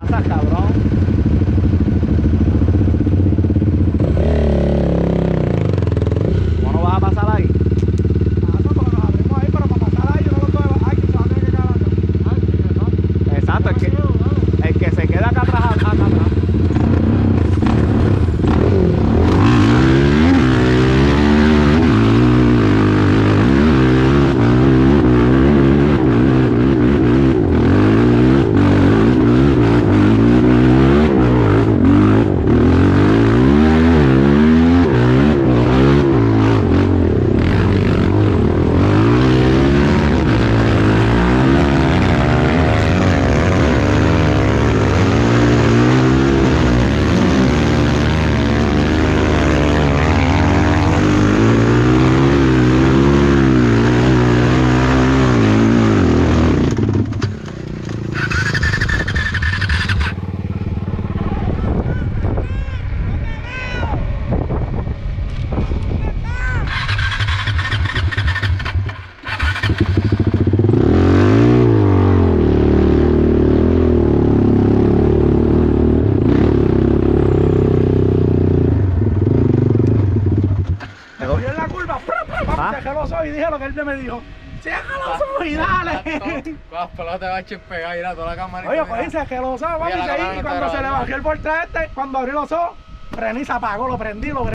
Pasa, cabrón. ¿Cómo no vas a pasar ahí? Pasa, porque nos abrimos ahí, pero para pasar ahí, uno de los dos va. Ay, que se va a tener que quedar acá. Exacto, el que se queda acá atrás, acá atrás. Yo en la curva, cerré los ojos y dije lo que él me dijo. Cierra los ojos y dale. Con las pelotas te va a echar pegar y toda la cámara. Oye, pues cerré los ojos, papi, y cuando se le bajó el voltaje cuando abrí los ojos, frené y se apagó, lo prendí,